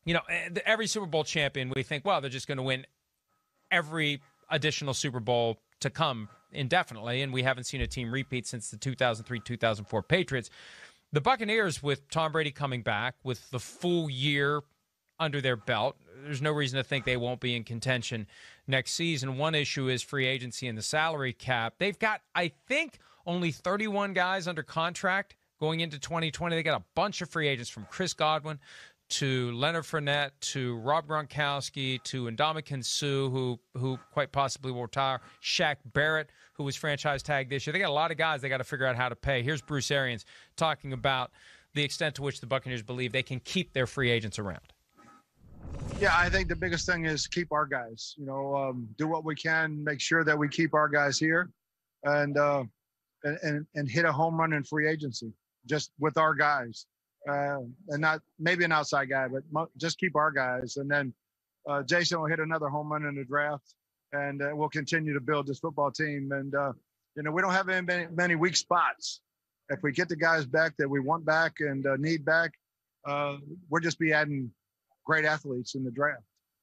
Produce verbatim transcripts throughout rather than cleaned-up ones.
you know, every Super Bowl champion, we think, well, they're just going to win every additional Super Bowl to come indefinitely, and we haven't seen a team repeat since the two thousand three two thousand four Patriots. The Buccaneers, with Tom Brady coming back, with the full year under their belt, there's no reason to think they won't be in contention next season. One issue is free agency and the salary cap. They've got, I think, only thirty-one guys under contract going into twenty twenty. They got a bunch of free agents, from Chris Godwin to Leonard Fournette to Rob Gronkowski to Ndamukong Suh, who who quite possibly will retire, Shaq Barrett, who was franchise tagged this year. They got a lot of guys they got to figure out how to pay. Here's Bruce Arians talking about the extent to which the Buccaneers believe they can keep their free agents around. Yeah, I think the biggest thing is keep our guys. You know, um, do what we can, make sure that we keep our guys here, and uh, and, and and hit a home run in free agency just with our guys. Uh, and not maybe an outside guy, but mo- just keep our guys. And then uh, Jason will hit another home run in the draft, and uh, we'll continue to build this football team. And, uh, you know, we don't have many, many weak spots. If we get the guys back that we want back and uh, need back, uh, we'll just be adding great athletes in the draft.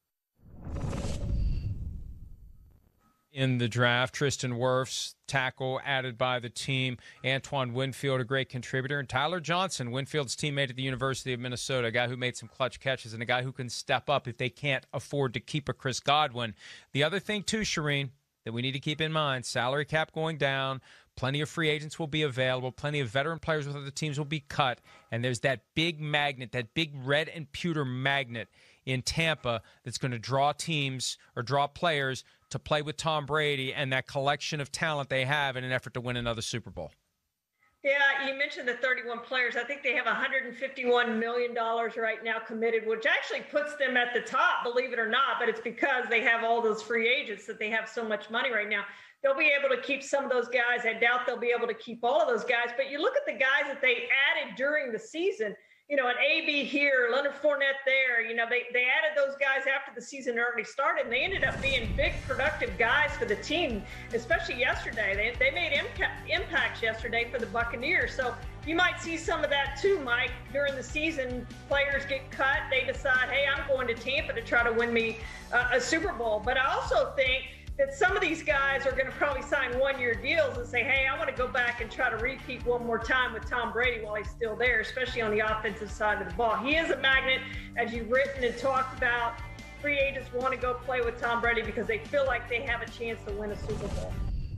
In the draft, Tristan Wirfs, tackle added by the team. Antoine Winfield, a great contributor. And Tyler Johnson, Winfield's teammate at the University of Minnesota, a guy who made some clutch catches and a guy who can step up if they can't afford to keep a Chris Godwin. The other thing, too, Shireen, that we need to keep in mind, salary cap going down, plenty of free agents will be available, plenty of veteran players with other teams will be cut, and there's that big magnet, that big red and pewter magnet in Tampa that's going to draw teams or draw players to play with Tom Brady and that collection of talent they have in an effort to win another Super Bowl. Yeah, you mentioned the thirty-one players. I think they have one hundred fifty-one million dollars right now committed, which actually puts them at the top, believe it or not, but it's because they have all those free agents that they have so much money right now. They'll be able to keep some of those guys. I doubt they'll be able to keep all of those guys, but you look at the guys that they added during the season, you know, an A B here, Leonard Fournette there, you know, they, they added those guys after the season already started, and they ended up being big, productive guys for the team, especially yesterday. They, they made impa- impacts yesterday for the Buccaneers. So you might see some of that too, Mike. During the season, players get cut. They decide, hey, I'm going to Tampa to try to win me uh, a Super Bowl. But I also think that some of these guys are going to probably sign one-year deals and say, hey, I want to go back and try to repeat one more time with Tom Brady while he's still there, especially on the offensive side of the ball. He is a magnet, as you've written and talked about. Free agents want to go play with Tom Brady because they feel like they have a chance to win a Super Bowl.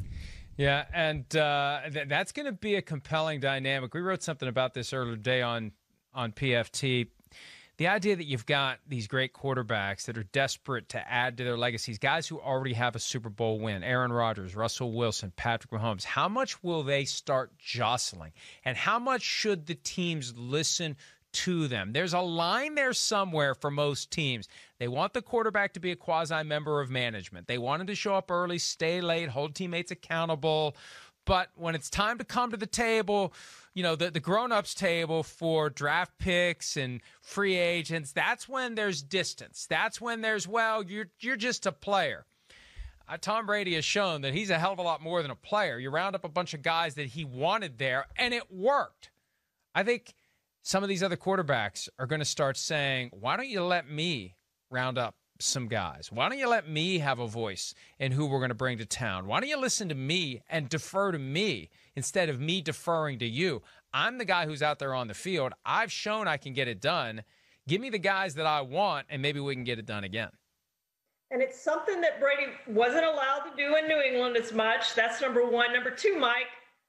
Yeah, and uh, th- that's going to be a compelling dynamic. We wrote something about this earlier today on, on P F T. The idea that you've got these great quarterbacks that are desperate to add to their legacies, guys who already have a Super Bowl win, Aaron Rodgers, Russell Wilson, Patrick Mahomes, how much will they start jostling? And how much should the teams listen to them? There's a line there somewhere for most teams. They want the quarterback to be a quasi-member of management. They want him to show up early, stay late, hold teammates accountable. But when it's time to come to the table, you know, the, the grown-ups table for draft picks and free agents, that's when there's distance. That's when there's, well, you're you're just a player. Uh, Tom Brady has shown that he's a hell of a lot more than a player. You round up a bunch of guys that he wanted there, and it worked. I think some of these other quarterbacks are going to start saying, why don't you let me round up some guys? Why don't you let me have a voice in who we're going to bring to town? Why don't you listen to me and defer to me instead of me deferring to you? I'm the guy who's out there on the field. I've shown I can get it done. Give me the guys that I want, and maybe we can get it done again. And it's something that Brady wasn't allowed to do in New England as much. That's number one. Number two, Mike,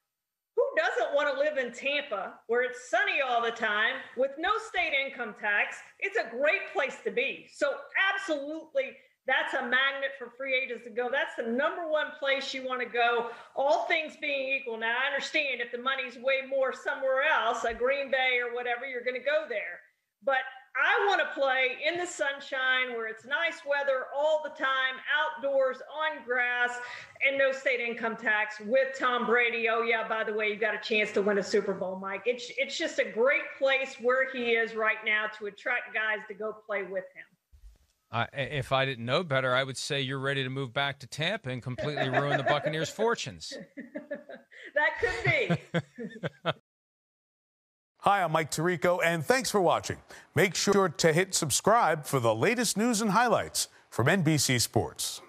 who doesn't want to live in Tampa where it's sunny all the time with no state income tax? It's a great place to be. So absolutely, that's a magnet for free agents to go. That's the number one place you want to go, all things being equal. Now, I understand if the money's way more somewhere else, a Green Bay or whatever, you're going to go there. But I want to play in the sunshine where it's nice weather all the time, outdoors, on grass, and no state income tax with Tom Brady. Oh, yeah, by the way, you got a chance to win a Super Bowl, Mike. It's, it's just a great place where he is right now to attract guys to go play with him. Uh, if I didn't know better, I would say you're ready to move back to Tampa and completely ruin the Buccaneers' fortunes. That could be. Hi, I'm Mike Tirico, and thanks for watching. Make sure to hit subscribe for the latest news and highlights from N B C Sports.